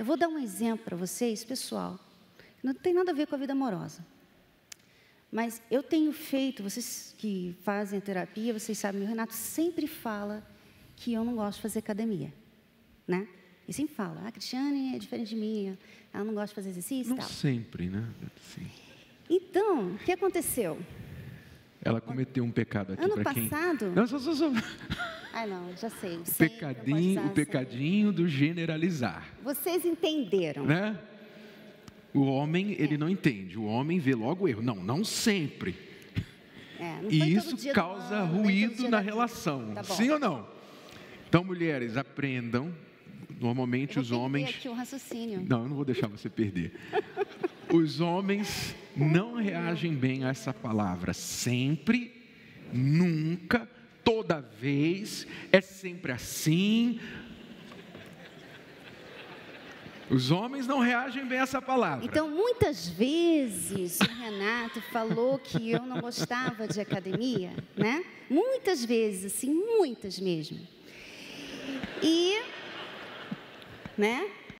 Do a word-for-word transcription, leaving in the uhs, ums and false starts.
eu vou dar um exemplo para vocês, pessoal. Não tem nada a ver com a vida amorosa. Mas eu tenho feito, vocês que fazem a terapia, vocês sabem, o Renato sempre fala que eu não gosto de fazer academia, né? E sempre fala, ah, Cristiane é diferente de mim, ela não gosta de fazer exercício e tal. Não sempre, né? Sim. Então, o que aconteceu? Ela cometeu um pecado aqui Ano para quem... passado... Não, só, só, só. Ah, não, já sei. O Sempre pecadinho, eu o posso usar pecadinho do generalizar. sempre. Vocês entenderam. Né? O homem, ele não entende. O homem vê logo o erro. Não, não sempre. É, não foi E todo isso dia do causa ano, nem todo ruído dia na da vida. relação. Tá bom. Sim ou não? Então, mulheres, aprendam. Normalmente Eu os vou perder homens... aqui o raciocínio. Não, eu não vou deixar você perder. Os homens não reagem bem a essa palavra. Sempre, nunca, toda vez, é sempre assim. Os homens não reagem bem a essa palavra. Então, muitas vezes, o Renato falou que eu não gostava de academia, né? Muitas vezes, assim, muitas mesmo. E, né?